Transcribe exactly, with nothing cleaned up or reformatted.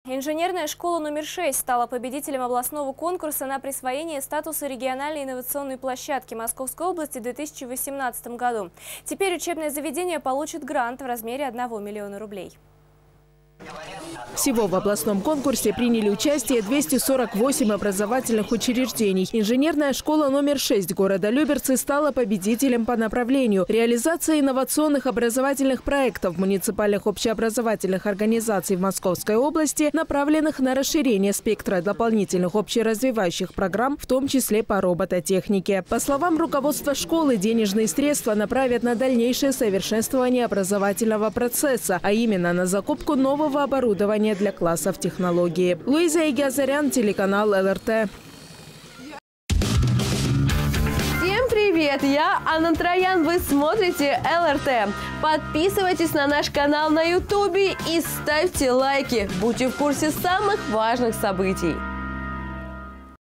Инженерная школа номер шесть стала победителем областного конкурса на присвоение статуса региональной инновационной площадки Московской области в две тысячи восемнадцатом году. Теперь учебное заведение получит грант в размере одного миллиона рублей. Всего в областном конкурсе приняли участие двести сорок восемь образовательных учреждений. Инженерная школа номер шесть города Люберцы стала победителем по направлению реализации инновационных образовательных проектов муниципальных общеобразовательных организаций в Московской области, направленных на расширение спектра дополнительных общеразвивающих программ, в том числе по робототехнике. По словам руководства школы, денежные средства направят на дальнейшее совершенствование образовательного процесса, а именно на закупку нового оборудования для классов технологии. Луиза Игиазарян, телеканал эл эр тэ. Всем привет! Я Анна Троян. Вы смотрите эл эр тэ. Подписывайтесь на наш канал на ютубе и ставьте лайки. Будьте в курсе самых важных событий.